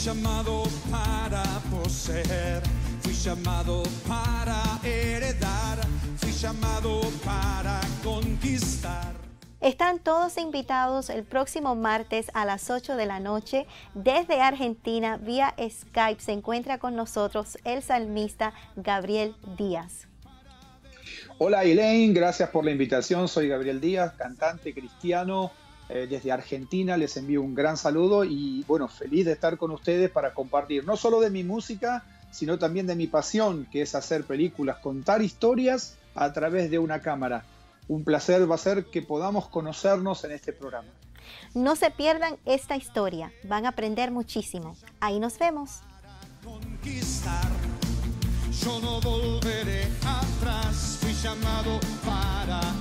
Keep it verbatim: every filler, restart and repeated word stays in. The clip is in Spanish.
llamado para poseer, fui llamado para heredar, fui llamado para conquistar. Están todos invitados el próximo martes a las ocho de la noche desde Argentina. Vía Skype se encuentra con nosotros el salmista Gabriel Díaz. Hola Elaine, gracias por la invitación. Soy Gabriel Díaz, cantante cristiano eh, desde Argentina. Les envío un gran saludo y bueno, feliz de estar con ustedes para compartir no solo de mi música, sino también de mi pasión, que es hacer películas, contar historias a través de una cámara. Un placer va a ser que podamos conocernos en este programa. No se pierdan esta historia, van a aprender muchísimo. Ahí nos vemos. Conquistar, yo no volveré atrás, fui llamado para